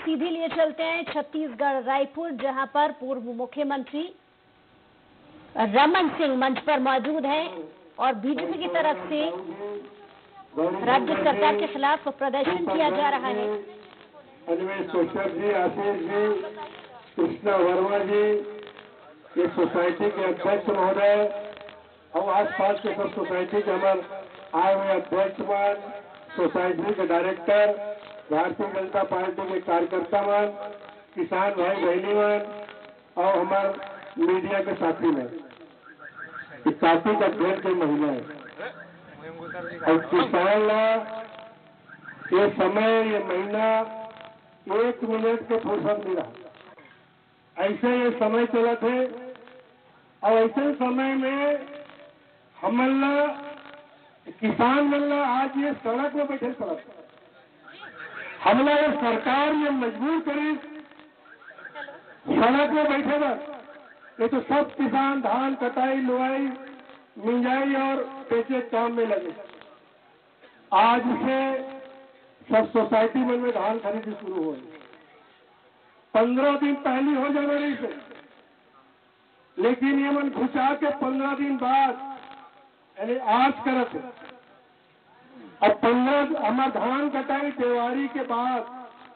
सीधे लिए चलते हैं छत्तीसगढ़ रायपुर, जहां पर पूर्व मुख्यमंत्री रमन सिंह मंच पर मौजूद हैं और बीजेपी की तरफ से राज्य सरकार के खिलाफ प्रदर्शन किया जा रहा है। अन्वेष कोश्यप जी, आशीष जी, कृष्णा वर्मा जी, ये सोसाइटी के अध्यक्ष महोदय और आसपास के सब सोसाइटी के हमारे आए हुए अध्यक्ष मान, सोसाइटी के डायरेक्टर, भारतीय जनता पार्टी के कार्यकर्ता मान, किसान भाई बहनी मान और हमारे मीडिया के साथी में कार्तिक अध्ययन के महीना है और किसान ये समय, ये महीना 1 मिनट के फुर्सत नहीं रहा। ऐसे ये समय चला थे और ऐसे समय में हमला किसान मिलना आज ये सड़क में बैठे सड़क हमला ये सरकार ये मजबूर करी सड़क में बैठे ना, ये तो सब किसान धान कटाई लुआई मिंजाई और पेचे काम में लगे। आज से सब सोसाइटी में धान खरीदी शुरू हो, 15 दिन पहली हो जनवरी से, लेकिन ये मन घुसा के 15 दिन बाद यानी आज करत है। अब 15 हमारे धान कटाई त्योहारी के बाद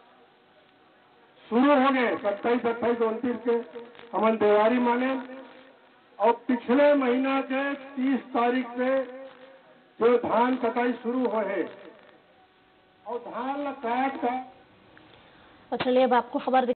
शुरू हो गए, 27, 28, 29 के हमन त्योहारी माने और पिछले महीना के 30 तारीख से जो धान कटाई शुरू हो है और धान काट का। चलिए अब आपको खबर